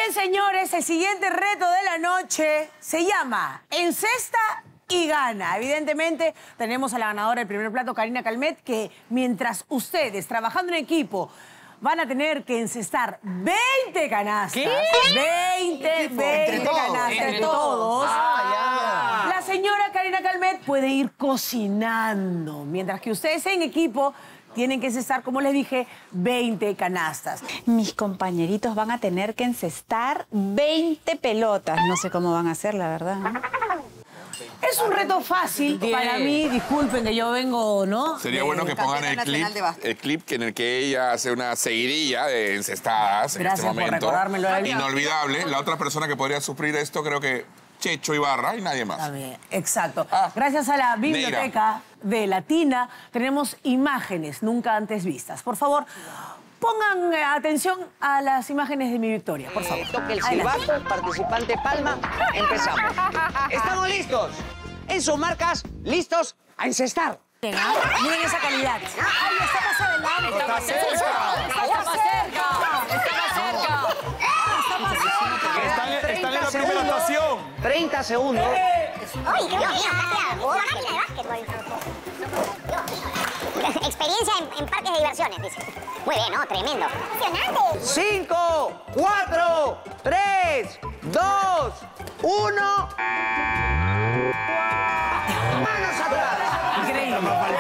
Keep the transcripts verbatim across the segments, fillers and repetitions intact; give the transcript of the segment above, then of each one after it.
bien, señores, el siguiente reto de la noche se llama Encesta y Gana. Evidentemente, tenemos a la ganadora del primer plato, Karina Calmet, que mientras ustedes, trabajando en equipo, van a tener que encestar veinte canastas. ¿Qué? veinte, veinte canastas entre todos. Ah, ya. La señora Karina Calmet puede ir cocinando, mientras que ustedes en equipo tienen que encestar, como les dije, veinte canastas. Mis compañeritos van a tener que encestar veinte pelotas. No sé cómo van a hacer, la verdad. Es un reto fácil Bien. para mí. Disculpen que yo vengo, ¿no? Sería De- bueno que pongan el clip, el clip en el que ella hace una seguidilla de encestadas en Gracias este por momento. recordármelo. Inolvidable. La otra persona que podría sufrir esto, creo que Checho Ibarra y nadie más. Está bien, exacto. Ah, Gracias a la biblioteca de Latina tenemos imágenes nunca antes vistas. Por favor, pongan eh, atención a las imágenes de mi victoria, por favor. Toque el Adelante. silbato, participante palma, empezamos. ¿Estamos listos? En sus marcas, listos a encestar. Venga, miren esa calidad. ¡Ay, está más adelante! Está más cerca. ¡Está más cerca! Está más cerca. ¡Está más cerca! Están, están en la primera segundos. actuación. treinta segundos. ¡Uy, Dios mío! ¡Una máquina de básquetbol! Experiencia en, en parques de diversiones, dice. Muy bien, ¿no? Tremendo. ¡Emocionante! cinco, cuatro, tres, dos, uno. Manos atrás. Increíble.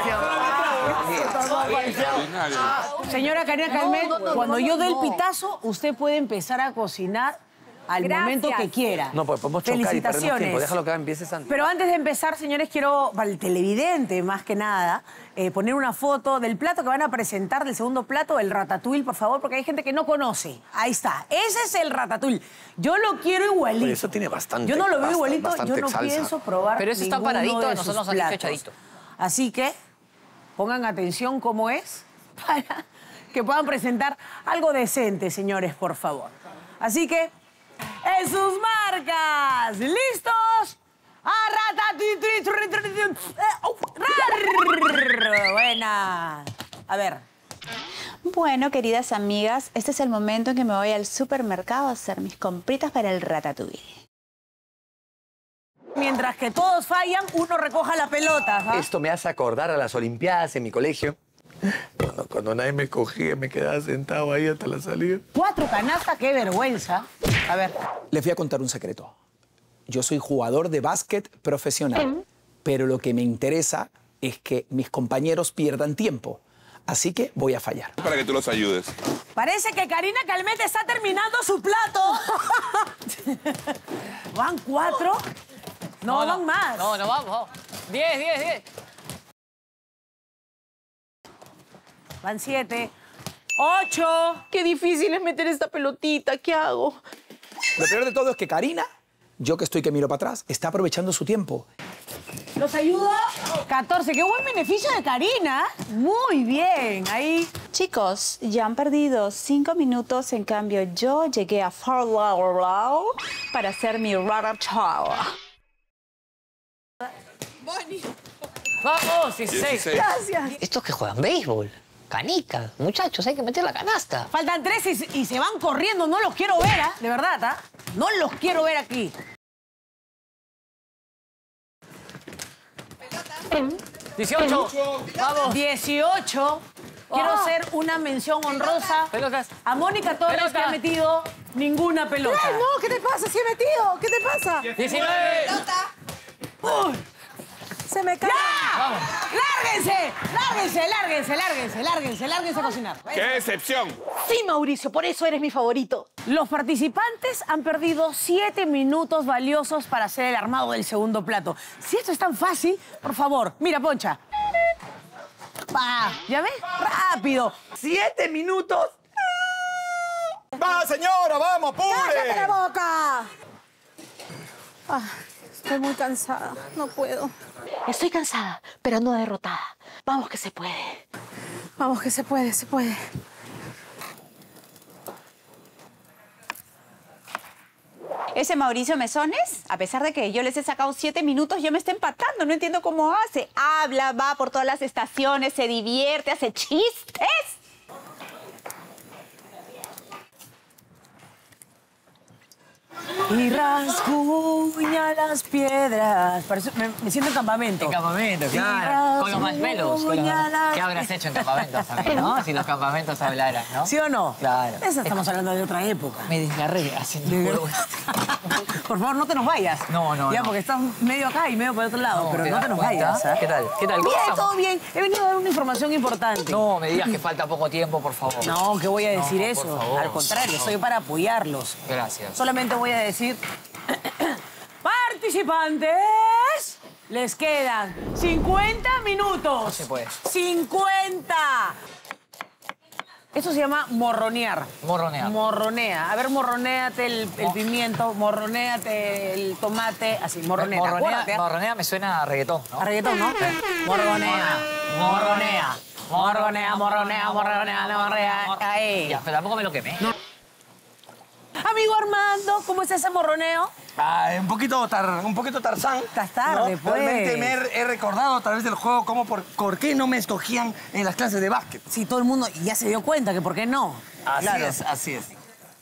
Extraordinario. Señora Karina Calmet, cuando yo dé el pitazo, usted puede empezar a cocinar al Gracias. momento que quiera. No, pues podemos chocar y perdemos Felicitaciones. tiempo. Déjalo que empieces antes. Pero antes de empezar, señores, quiero, para el televidente más que nada, eh, poner una foto del plato que van a presentar, del segundo plato, el ratatouille, por favor, porque hay gente que no conoce. Ahí está. Ese es el ratatouille. Yo lo quiero igualito. Oye, eso tiene bastante Yo no lo veo pasta, igualito, yo bastante no salsa. pienso probar Pero eso está ninguno paradito, de nosotros sus nos han dicho platos. echadito. Así que pongan atención cómo es para que puedan presentar algo decente, señores, por favor. Así que, en sus marcas, ¿listos? Buena. A ver. Bueno, queridas amigas, este es el momento en que me voy al supermercado a hacer mis compritas para el ratatouille. Mientras que todos fallan, uno recoja la pelota. ¿sabes? Esto me hace acordar a las Olimpiadas en mi colegio. Cuando, cuando nadie me cogía, me quedaba sentado ahí hasta la salida. Cuatro canastas, qué vergüenza. A ver. Les voy a contar un secreto. Yo soy jugador de básquet profesional, pero lo que me interesa es que mis compañeros pierdan tiempo. Así que voy a fallar. Para que tú los ayudes. Parece que Karina Calmet está terminando su plato. ¿Van cuatro? No, van más. No, no vamos. Diez, diez, diez. Van siete. Ocho. Qué difícil es meter esta pelotita. ¿Qué hago? Lo peor de todo es que Karina, yo que estoy que miro para atrás, está aprovechando su tiempo. ¿Los ayudo? catorce. Qué buen beneficio de Karina. Muy bien. Ahí. Chicos, ya han perdido cinco minutos, en cambio yo llegué a Fort Lauderdale para hacer mi ratatouille. Vamos, dieciséis. Gracias. Estos que juegan béisbol. Canica, muchachos, hay que meter la canasta. Faltan tres y, y se van corriendo. No los quiero ver, ¿ah? De verdad, ¿ah? No los quiero ver aquí. dieciocho. Vamos. dieciocho. Quiero Ah. hacer una mención honrosa Pelotas. a Mónica Torres, Pelota. que ha metido ninguna pelota. No, ¿qué te pasa? ¿Sí he metido? ¿Qué te pasa? diecinueve. ¡Uy! Se me cae. ¡Lárguense! ¡Lárguense, lárguense, lárguense, lárguense, lárguense a cocinar! ¡Qué decepción! Sí, Mauricio, por eso eres mi favorito. Los participantes han perdido siete minutos valiosos para hacer el armado del segundo plato. Si esto es tan fácil, por favor, mira, Poncha. Pa, ¿ya ves? ¡Rápido! ¡Siete minutos! ¡Va, señora! ¡Vamos, ¡Cállate la apure! boca! Ah, estoy muy cansada. No puedo. Estoy cansada, pero no derrotada. Vamos que se puede. Vamos, que se puede, se puede. Ese Mauricio Mesones, a pesar de que yo les he sacado siete minutos, yo me está empatando. No entiendo cómo hace. Habla, va por todas las estaciones, se divierte, hace chistes. Y rasguña las piedras. Parece- me, me siento en campamento. En campamento, Y claro. Con los marshmallows. Con los... rasguña las- ¿Qué habrás hecho en campamentos también, no? Si los campamentos hablaran, ¿no? ¿Sí o no? Claro. Esa estamos hablando de otra época. Me desgarré haciendo De- juego. Por favor, no te nos vayas. No, no, Ya, no. porque estás medio acá y medio por otro lado, No, pero ¿te no das te nos cuenta? vayas. ¿ah? ¿Qué tal? ¿Qué tal? Bien, ¿Cómo todo bien. He venido a dar una información importante. No, me digas que falta poco tiempo, por favor. No, ¿qué voy a decir No, eso? por favor. Al contrario, estoy para apoyarlos. Gracias. Solamente voy a decir... ¡Participantes! Les quedan cincuenta minutos. No se puede. ¡cincuenta! Eso se llama morronear. Morronear. Morronea. A ver, morronéate el, el pimiento, morronéate el tomate, así, morronea. Morronea, Acuérdate, ¿eh? morronea me suena a reggaetón, ¿no? A reggaetón, ¿no? Morronea, morronea, morronea, morronea, morronea, morronea. Ahí. Ya, pero tampoco me lo quemé. Amigo Armando, ¿cómo es ese morroneo? Ah, un poquito, tar, un poquito Tarzán. Estás tarde, pues. Realmente me he, he recordado a través del juego cómo por, por qué no me escogían en las clases de básquet. Sí, todo el mundo ya se dio cuenta que por qué no. Así Claro. es, así es.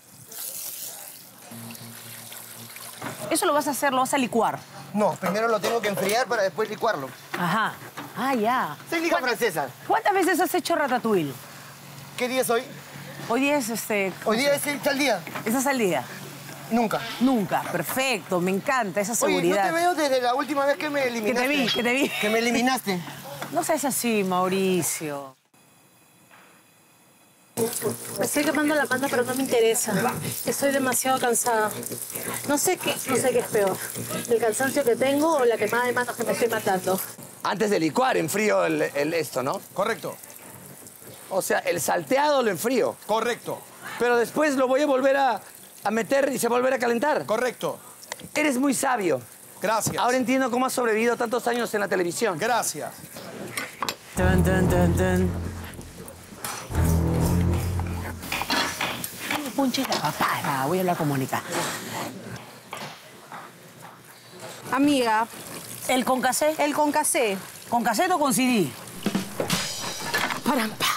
Eso lo vas a hacer, lo vas a licuar. No, primero lo tengo que enfriar para después licuarlo. Ajá. Ah, ya. Técnica ¿Cuán- francesa. ¿Cuántas veces has hecho ratatouille? ¿Qué día es hoy? Hoy día es este... Hoy día es el tal día. ¿Estás al día? Nunca. Nunca. Perfecto. Me encanta esa Oye, no seguridad. te veo desde la última vez que me Que eliminaste. te vi, que te vi. Que me eliminaste. No seas así, Mauricio. Me estoy quemando la mano, pero no me interesa. Estoy demasiado cansada. No sé qué, no sé qué es peor. El cansancio que tengo o la quemada de manos que me estoy matando. Antes de licuar, enfrío el, el esto, ¿no? Correcto, O sea, el salteado lo enfrío. correcto, Pero después lo voy a volver a, a meter y se va a volver a calentar. correcto. Eres muy sabio. Gracias. Ahora entiendo cómo has sobrevivido tantos años en la televisión. Gracias. Tan, tan, tan, tan. Punche la papá. Voy a hablar con Mónica. Amiga, ¿El con cassette? el con casé. ¿Con cassette o con C D? Parampa.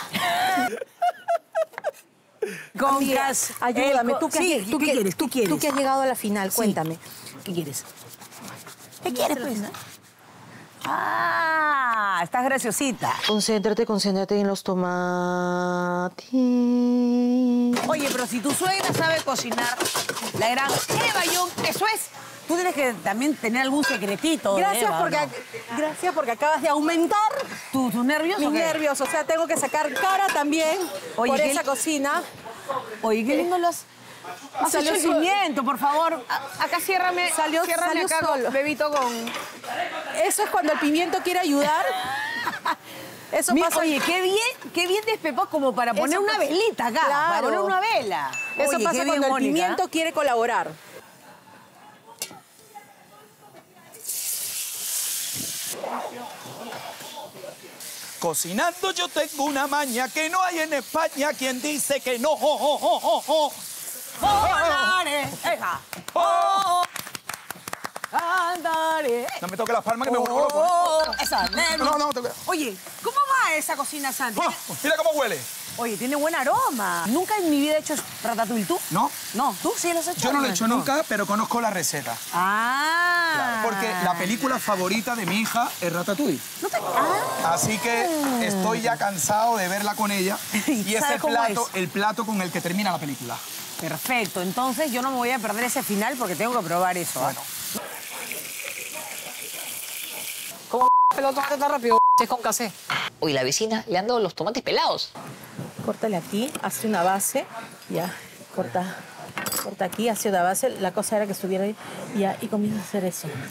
Con Amiga, cas- ayúdame. el ¿Tú co- qué, sí, tú ¿qué qué- quieres? ¿Qué quieres? Tú que has llegado a la final, Sí. cuéntame. ¿Qué quieres? ¿Qué quieres, pues? Ah, estás graciosita. Concéntrate, concéntrate en los tomates. Oye, pero si tu suegra sabe cocinar, la gran Eva Young, eso es. Tú tienes que también tener algún secretito. de Gracias Eva, ¿o porque, no? gracias porque acabas de aumentar ¿Tu- ¿Tus nervios mis o qué? nervios. O sea, tengo que sacar cara también Oye, por ¿qué- esa cocina. Oye, qué lindo los... Has Salió hecho su- el pimiento, por favor. A- acá ciérrame, Salió- ciérrame salió acá, con- solo. bebito, con... Eso es cuando el pimiento quiere ayudar. Eso Mira, pasa. oye, qué bien, qué bien despepó como para poner Eso una pasa- velita acá, para Claro. poner una vela. Eso Oye, pasa qué cuando bien, el Mónica. pimiento quiere colaborar. Cocinando yo tengo una maña que no hay en España quien dice que no. Oh, oh, oh, oh, oh. ¡Oh, andaré! ¡Eja! ¡Oh, andaré! No me toque las palmas que me Oh, vuelvo loco. esa, No, no, te- Oye, ¿cómo va esa cocina, Santi? Oh, mira cómo huele. Oye, tiene buen aroma. Nunca en mi vida he hecho ratatouille. ¿Tú? ¿No? No, ¿tú sí lo has hecho? Yo no lo he hecho nunca, pero conozco la receta. Ah. Porque la película favorita de mi hija es Ratatouille. No te... Ah. Así que estoy ya cansado de verla con ella. Y es ¿Sabe el cómo plato, es? el plato con el que termina la película. Perfecto. Entonces yo no me voy a perder ese final porque tengo que probar eso. ¿ah? Bueno. ¿Cómo peló tomate tan rápido? Es con casé. Uy, la vecina le han dado los tomates pelados. Córtale aquí, hace una base. Ya, corta. Corta aquí, hace una base. La cosa era que estuviera ahí. Ya, y comienza a hacer eso.